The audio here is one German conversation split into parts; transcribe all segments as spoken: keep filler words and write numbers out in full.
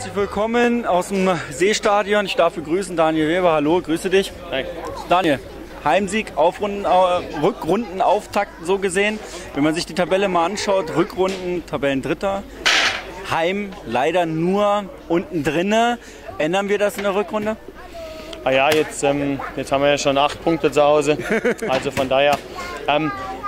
herzlich willkommen aus dem Seestadion. Ich darf begrüßen Daniel Weber. Hallo, grüße dich. Hi. Daniel, Heimsieg, Aufrunden, äh, Rückrundenauftakt so gesehen. Wenn man sich die Tabelle mal anschaut, Rückrunden, Tabellendritter. Heim leider nur unten drinne. Ändern wir das in der Rückrunde? Ah ja, jetzt, ähm, jetzt haben wir ja schon acht Punkte zu Hause. Also von daher, ähm,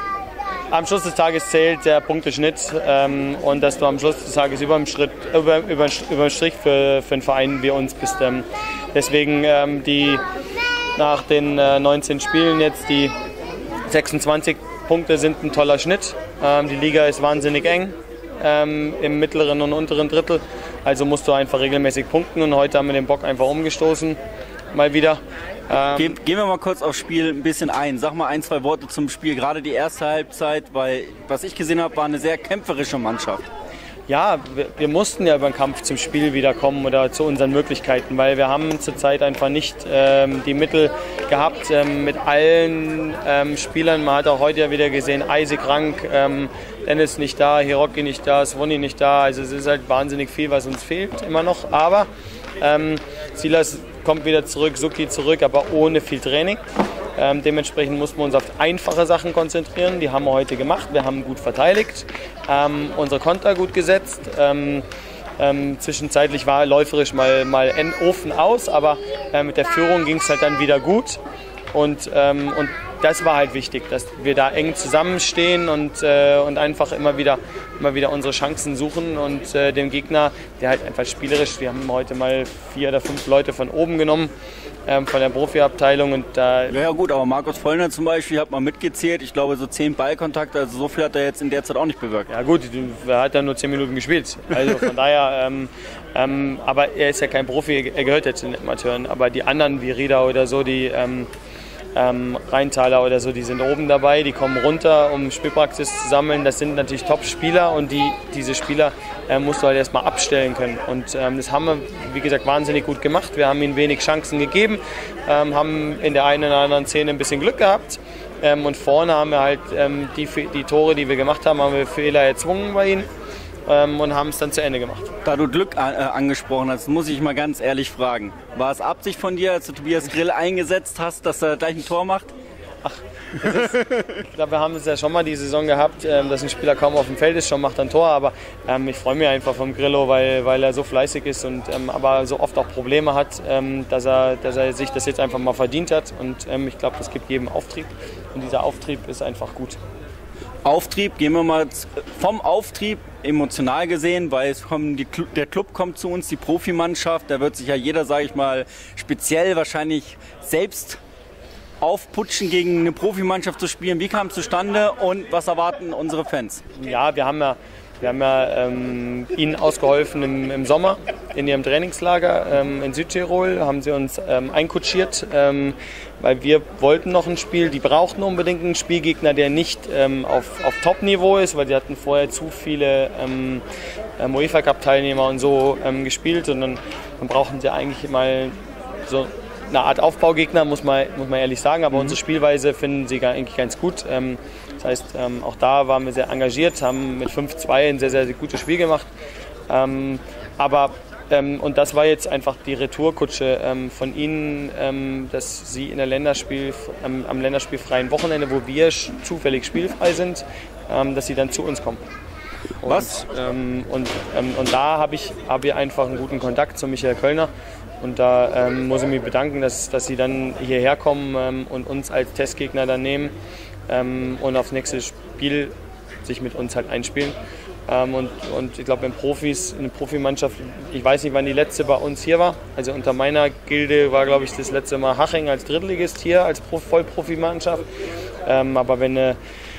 am Schluss des Tages zählt der Punkteschnitt ähm, und dass du am Schluss des Tages über dem, Schritt, über, über, über dem Strich für, für einen Verein wie uns bist. Ähm, deswegen ähm, die nach den äh, neunzehn Spielen jetzt die sechsundzwanzig Punkte sind ein toller Schnitt. Ähm, die Liga ist wahnsinnig eng ähm, im mittleren und unteren Drittel. Also musst du einfach regelmäßig punkten und heute haben wir den Bock einfach umgestoßen. Mal wieder. Ähm, Ge gehen wir mal kurz aufs Spiel ein bisschen ein. Sag mal ein, zwei Worte zum Spiel. Gerade die erste Halbzeit, weil was ich gesehen habe, war eine sehr kämpferische Mannschaft. Ja, wir, wir mussten ja über den Kampf zum Spiel wiederkommen oder zu unseren Möglichkeiten, weil wir haben zurzeit einfach nicht ähm, die Mittel gehabt ähm, mit allen ähm, Spielern. Man hat auch heute ja wieder gesehen, Eise krank, ähm, Dennis nicht da, Hiroki nicht da, Svoni nicht da. Also es ist halt wahnsinnig viel, was uns fehlt immer noch. Aber ähm, Silas kommt wieder zurück, Suki zurück, aber ohne viel Training. Ähm, dementsprechend mussten wir uns auf einfache Sachen konzentrieren. Die haben wir heute gemacht. Wir haben gut verteidigt, ähm, unsere Konter gut gesetzt. Ähm, ähm, zwischenzeitlich war läuferisch mal, mal Ofen aus, aber äh, mit der Führung ging es halt dann wieder gut. Und, ähm, und das war halt wichtig, dass wir da eng zusammenstehen und, äh, und einfach immer wieder, immer wieder unsere Chancen suchen und äh, dem Gegner, der halt einfach spielerisch, wir haben heute mal vier oder fünf Leute von oben genommen, ähm, von der Profiabteilung. Und da ja, ja gut, aber Markus Vollner zum Beispiel hat mal mitgezählt, ich glaube so zehn Ballkontakte, also so viel hat er jetzt in der Zeit auch nicht bewirkt. Ja gut, er hat ja nur zehn Minuten gespielt, also von daher, ähm, ähm, aber er ist ja kein Profi, er gehört jetzt zu den Amateuren, aber die anderen wie Rieda oder so, die ähm, Ähm, Rheintaler oder so, die sind oben dabei, die kommen runter, um Spielpraxis zu sammeln. Das sind natürlich Top-Spieler und die, diese Spieler äh, musst du halt erstmal abstellen können. Und ähm, das haben wir, wie gesagt, wahnsinnig gut gemacht. Wir haben ihnen wenig Chancen gegeben, ähm, haben in der einen oder anderen Szene ein bisschen Glück gehabt. Ähm, und vorne haben wir halt ähm, die, die Tore, die wir gemacht haben, haben wir Fehler erzwungen bei ihnen. Ähm, und haben es dann zu Ende gemacht. Da du Glück äh, angesprochen hast, muss ich mal ganz ehrlich fragen. War es Absicht von dir, als du Tobias Grill eingesetzt hast, dass er gleich ein Tor macht? Ach, das ist, ich glaube, wir haben es ja schon mal die Saison gehabt, ähm, dass ein Spieler kaum auf dem Feld ist, schon macht ein Tor. Aber ähm, ich freue mich einfach vom Grillo, weil, weil er so fleißig ist und ähm, aber so oft auch Probleme hat, ähm, dass, er, dass er sich das jetzt einfach mal verdient hat. Und ähm, ich glaube, das gibt jedem Auftrieb. Und dieser Auftrieb ist einfach gut. Auftrieb, gehen wir mal vom Auftrieb emotional gesehen, weil es kommen die, der Club kommt zu uns, die Profimannschaft, da wird sich ja jeder, sage ich mal, speziell wahrscheinlich selbst aufputschen, gegen eine Profimannschaft zu spielen. Wie kam es zustande und was erwarten unsere Fans? Ja, wir haben ja, wir haben ja ähm, ihnen ausgeholfen im, im Sommer in ihrem Trainingslager ähm, in Südtirol, haben sie uns ähm, einkutschiert, ähm, weil wir wollten noch ein Spiel, die brauchten unbedingt einen Spielgegner, der nicht ähm, auf, auf Top-Niveau ist, weil sie hatten vorher zu viele ähm, UEFA-Cup-Teilnehmer und so ähm, gespielt und dann, dann brauchen sie eigentlich mal so eine Art Aufbaugegner, muss man, muss man ehrlich sagen, aber mhm. unsere Spielweise finden sie eigentlich ganz gut. Ähm, das heißt, ähm, auch da waren wir sehr engagiert, haben mit fünf zwei ein sehr, sehr, sehr gutes Spiel gemacht. Ähm, aber Ähm, und das war jetzt einfach die Retourkutsche ähm, von Ihnen, ähm, dass Sie in der Länderspiel, ähm, am länderspielfreien Wochenende, wo wir zufällig spielfrei sind, ähm, dass Sie dann zu uns kommen. Und, Was? Ähm, und, ähm, und da habe ich, hab ich einfach einen guten Kontakt zu Michael Kölner. Und da ähm, muss ich mich bedanken, dass, dass Sie dann hierher kommen ähm, und uns als Testgegner dann nehmen ähm, und aufs nächste Spiel sich mit uns halt einspielen. Ähm, und, und ich glaube, in Profis, eine Profimannschaft, ich weiß nicht, wann die letzte bei uns hier war. Also unter meiner Gilde war, glaube ich, das letzte Mal Haching als Drittligist hier, als Pro Vollprofimannschaft. Ähm, aber wenn eine,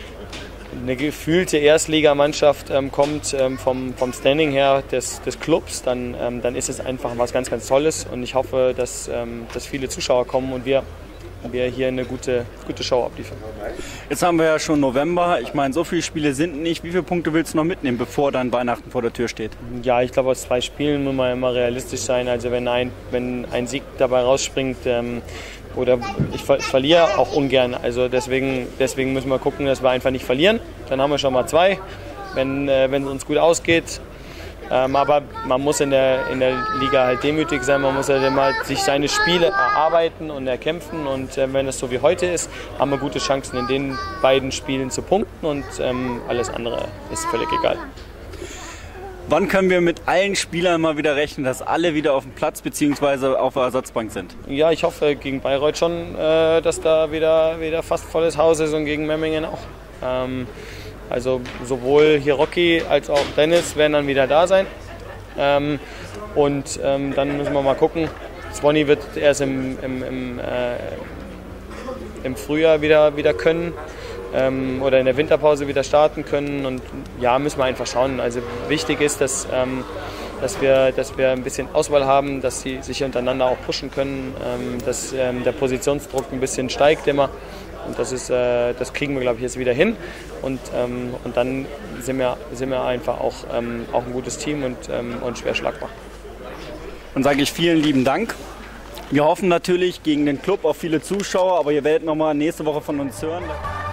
eine gefühlte Erstligamannschaft ähm, kommt ähm, vom, vom Standing her des, des Clubs, dann, ähm, dann ist es einfach was ganz, ganz Tolles. Und ich hoffe, dass, ähm, dass viele Zuschauer kommen und wir wir hier eine gute, gute Show abliefern. Jetzt haben wir ja schon November. Ich meine, so viele Spiele sind nicht. Wie viele Punkte willst du noch mitnehmen, bevor dann Weihnachten vor der Tür steht? Ja, ich glaube, aus zwei Spielen muss man immer realistisch sein. Also wenn ein, wenn ein Sieg dabei rausspringt, ähm, oder ich ver verliere auch ungern. Also deswegen, deswegen müssen wir gucken, dass wir einfach nicht verlieren. Dann haben wir schon mal zwei. Wenn äh, wenn es uns gut ausgeht, Ähm, aber man muss in der, in der Liga halt demütig sein, man muss halt immer sich seine Spiele erarbeiten und erkämpfen und äh, wenn es so wie heute ist, haben wir gute Chancen in den beiden Spielen zu punkten und ähm, alles andere ist völlig egal. Wann können wir mit allen Spielern mal wieder rechnen, dass alle wieder auf dem Platz bzw. auf der Ersatzbank sind? Ja, ich hoffe gegen Bayreuth schon, äh, dass da wieder, wieder fast volles Haus ist und gegen Memmingen auch. Ähm, Also sowohl Hiroki als auch Dennis werden dann wieder da sein. Ähm, und ähm, dann müssen wir mal gucken. Swanny wird erst im, im, im, äh, im Frühjahr wieder, wieder können ähm, oder in der Winterpause wieder starten können. Und ja, müssen wir einfach schauen. Also wichtig ist, dass, ähm, dass, wir, dass wir ein bisschen Auswahl haben, dass sie sich untereinander auch pushen können, ähm, dass ähm, der Positionsdruck ein bisschen steigt immer. Und das, ist, äh, das kriegen wir, glaube ich, jetzt wieder hin. Und, ähm, und dann sind wir, sind wir einfach auch, ähm, auch ein gutes Team und, ähm, und schwer schlagbar. Dann sage ich vielen lieben Dank. Wir hoffen natürlich gegen den Club auf viele Zuschauer, aber ihr werdet noch mal nächste Woche von uns hören.